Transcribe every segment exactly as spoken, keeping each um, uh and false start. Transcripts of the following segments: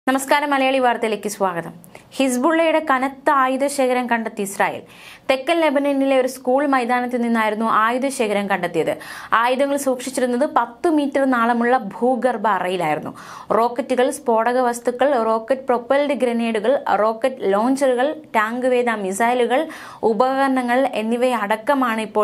നമസ്കാരം മലയാളി വാർത്തയിലേക്ക് സ്വാഗതം. ഹിസ്ബുള്ളയുടെ കനത്ത ആയുധശേഖരം കണ്ടെത്തി ഇസ്രായേൽ. തെക്കൻ ലെബനനിലെ ഒരു സ്കൂൾ മൈതാനത്തിൽ നിന്നായിരുന്നു ആയുധശേഖരം കണ്ടെത്തിയത്. ആയുധങ്ങൾ സൂക്ഷിച്ചിരുന്നത് പത്ത് മീറ്റർ നാളമുള്ള ഭൂഗർഭ അറയിലായിരുന്നു. റോക്കറ്റുകൾ, സ്ഫോടക വസ്തുക്കൾ, റോക്കറ്റ് പ്രൊപ്പൽഡ് ഗ്രനേഡുകൾ, റോക്കറ്റ് ലോഞ്ചറുകൾ, ടാങ്ക് വേദ മിസൈലുകൾ, ഉപകരണങ്ങൾ എന്നിവയടക്കമാണ് ഇപ്പോൾ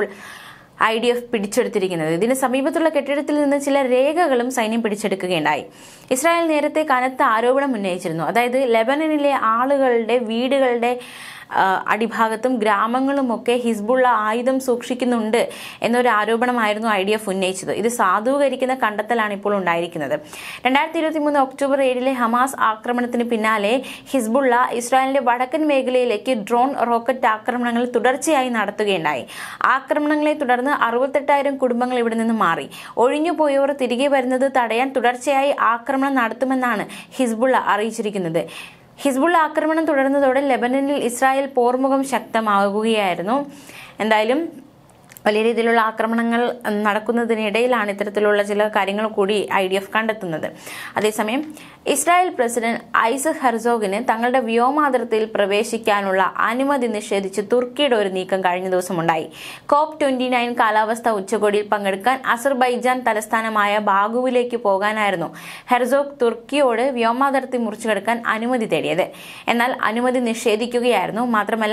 ഐ ഡി എഫ് പിടിച്ചെടുത്തിരിക്കുന്നത്. ഇതിന് സമീപത്തുള്ള കെട്ടിടത്തിൽ നിന്ന് ചില രേഖകളും സൈന്യം പിടിച്ചെടുക്കുകയുണ്ടായി. ഇസ്രായേൽ നേരത്തെ കനത്ത ആരോപണം ഉന്നയിച്ചിരുന്നു. അതായത് ലെബനനിലെ ആളുകളുടെ വീടുകളുടെ അടിഭാഗത്തും ഗ്രാമങ്ങളുമൊക്കെ ഹിസ്ബുള്ള ആയുധം സൂക്ഷിക്കുന്നുണ്ട് എന്നൊരു ആരോപണമായിരുന്നു ഐ ഡി എഫ് ഉന്നയിച്ചത്. ഇത് സാധൂകരിക്കുന്ന കണ്ടെത്തലാണ് ഇപ്പോൾ ഉണ്ടായിരിക്കുന്നത്. രണ്ടായിരത്തി ഇരുപത്തി മൂന്ന് ഒക്ടോബർ ഏഴിലെ ഹമാസ് ആക്രമണത്തിന് പിന്നാലെ ഹിസ്ബുള്ള ഇസ്രായേലിന്റെ വടക്കൻ മേഖലയിലേക്ക് ഡ്രോൺ റോക്കറ്റ് ആക്രമണങ്ങൾ തുടർച്ചയായി നടത്തുകയുണ്ടായി. ആക്രമണങ്ങളെ തുടർന്ന് അറുപത്തെട്ടായിരം കുടുംബങ്ങൾ ഇവിടെ നിന്ന് മാറി. ഒഴിഞ്ഞുപോയവർ തിരികെ വരുന്നത് തടയാൻ തുടർച്ചയായി ആക്രമണം നടത്തുമെന്നാണ് ഹിസ്ബുള്ള അറിയിച്ചിരിക്കുന്നത്. ഹിസ്ബുള്ള ആക്രമണം തുടർന്നതോടെ ലെബനനിൽ ഇസ്രായേൽ പോർമുഖം ശക്തമാകുകയായിരുന്നു. എന്തായാലും വലിയ രീതിയിലുള്ള ആക്രമണങ്ങൾ നടക്കുന്നതിനിടയിലാണ് ഇത്തരത്തിലുള്ള ചില കാര്യങ്ങൾ കൂടി ഐ ഡി എഫ് കണ്ടെത്തുന്നത്. അതേസമയം ഇസ്രായേൽ പ്രസിഡന്റ് ഐസക് ഹെർസോഗിന് തങ്ങളുടെ വ്യോമാതിർത്തിയിൽ പ്രവേശിക്കാനുള്ള അനുമതി നിഷേധിച്ച് തുർക്കിയുടെ ഒരു നീക്കം കഴിഞ്ഞ ദിവസം ഉണ്ടായി. കോപ്പ് ട്വന്റി നയൻ കാലാവസ്ഥാ ഉച്ചകോടിയിൽ പങ്കെടുക്കാൻ അസർബൈജാൻ തലസ്ഥാനമായ ബാഗുവിലേക്ക് പോകാനായിരുന്നു ഹെർസോഗ് തുർക്കിയോട് വ്യോമാതിർത്തി മുറിച്ചുകടക്കാൻ അനുമതി തേടിയത്. എന്നാൽ അനുമതി നിഷേധിക്കുകയായിരുന്നു. മാത്രമല്ല,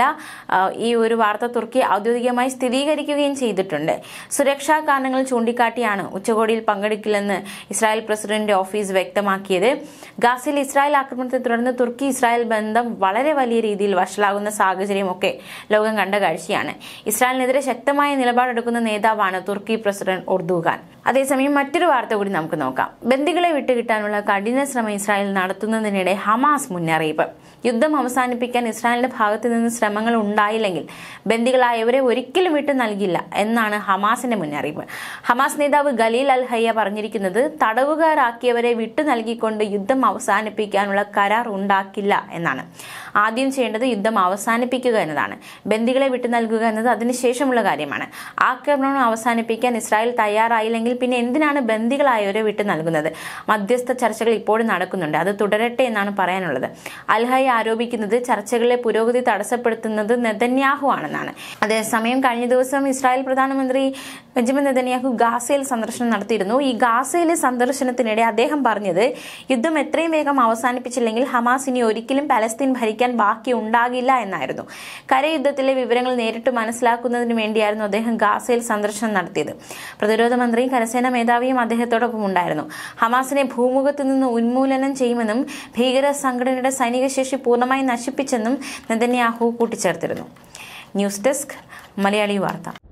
ഈ ഒരു വാർത്ത തുർക്കി ഔദ്യോഗികമായി സ്ഥിരീകരിക്കുകയും ചെയ്തിട്ടുണ്ട്. സുരക്ഷാ കാരണങ്ങൾ ചൂണ്ടിക്കാട്ടിയാണ് ഉച്ചകോടിയിൽ പങ്കെടുക്കില്ലെന്ന് ഇസ്രായേൽ പ്രസിഡന്റിന്റെ ഓഫീസ് വ്യക്തമാക്കിയത്. ഗാസയിൽ ഇസ്രായേൽ ആക്രമണത്തെ തുടർന്ന് തുർക്കി ഇസ്രായേൽ ബന്ധം വളരെ വലിയ രീതിയിൽ വഷളാകുന്ന സാഹചര്യമൊക്കെ ലോകം കണ്ട കാഴ്ചയാണ്. ഇസ്രായേലിനെതിരെ ശക്തമായ നിലപാടെടുക്കുന്ന നേതാവാണ് തുർക്കി പ്രസിഡന്റ് എർദോഗാൻ. അതേസമയം മറ്റൊരു വാർത്ത കൂടി നമുക്ക് നോക്കാം. ബന്ദികളെ വിട്ടുകിട്ടാനുള്ള കഠിന ശ്രമം ഇസ്രായേൽ നടത്തുന്നതിനിടെ ഹമാസ് മുന്നറിയിപ്പ്. യുദ്ധം അവസാനിപ്പിക്കാൻ ഇസ്രായേലിന്റെ ഭാഗത്തു നിന്ന് ശ്രമങ്ങൾ ഉണ്ടായില്ലെങ്കിൽ ബന്ദികളായവരെ ഒരിക്കലും വിട്ടു നൽകില്ല എന്നാണ് ഹമാസിന്റെ മുന്നറിയിപ്പ്. ഹമാസ് നേതാവ് ഖലീൽ അൽ ഹയ്യ പറഞ്ഞിരിക്കുന്നത് തടവുകാരാക്കിയവരെ വിട്ടു നൽകിക്കൊണ്ട് യുദ്ധം അവസാനിപ്പിക്കാനുള്ള കരാർ ഉണ്ടാക്കില്ല എന്നാണ്. ആദ്യം ചെയ്യേണ്ടത് യുദ്ധം അവസാനിപ്പിക്കുക എന്നതാണ്. ബന്ദികളെ വിട്ടു നൽകുക എന്നത് അതിനുശേഷമുള്ള കാര്യമാണ്. ആക്രമണം അവസാനിപ്പിക്കാൻ ഇസ്രായേൽ തയ്യാറായില്ലെങ്കിൽ പിന്നെ എന്തിനാണ് ബന്ദികളായവരെ വിട്ടു നൽകുന്നത്? മധ്യസ്ഥ ചർച്ചകൾ ഇപ്പോഴും നടക്കുന്നുണ്ട്. അത് തുടരട്ടെ എന്നാണ് പറയാനുള്ളത്. അൽ ഹയ്യ ആരോപിക്കുന്നത് ചർച്ചകളിലെ പുരോഗതി തടസ്സപ്പെടുത്തുന്നത് നെതന്യാഹു ആണെന്നാണ്. അതേസമയം കഴിഞ്ഞ ദിവസം ഇസ്രായേൽ പ്രധാനമന്ത്രി ബെഞ്ചമിൻ നെതന്യാഹു ഗാസയിൽ സന്ദർശനം നടത്തിയിരുന്നു. ഈ ഗാസയിലെ സന്ദർശനത്തിനിടെ അദ്ദേഹം പറഞ്ഞത് യുദ്ധം എത്രയും വേഗം അവസാനിപ്പിച്ചില്ലെങ്കിൽ ഹമാസ് ഇനി ഒരിക്കലും പലസ്തീൻ ഭരിക്കാൻ ബാക്കി ഉണ്ടാകില്ല എന്നായിരുന്നു. കരയുദ്ധത്തിലെ വിവരങ്ങൾ നേരിട്ട് മനസ്സിലാക്കുന്നതിന് വേണ്ടിയായിരുന്നു അദ്ദേഹം ഗാസയിൽ സന്ദർശനം നടത്തിയത്. പ്രതിരോധ മന്ത്രിയും കരസേനാ മേധാവിയും അദ്ദേഹത്തോടൊപ്പം ഉണ്ടായിരുന്നു. ഹമാസിനെ ഭൂമുഖത്ത് നിന്ന് ഉന്മൂലനം ചെയ്യുമെന്നും ഭീകര സംഘടനയുടെ സൈനിക ശേഷി പൂർണ്ണമായി നശിപ്പിച്ചെന്നും നെതന്യാഹു കൂട്ടിച്ചേർത്തിരുന്നു. ന്യൂസ് ഡെസ്ക് മലയാളി വാർത്ത.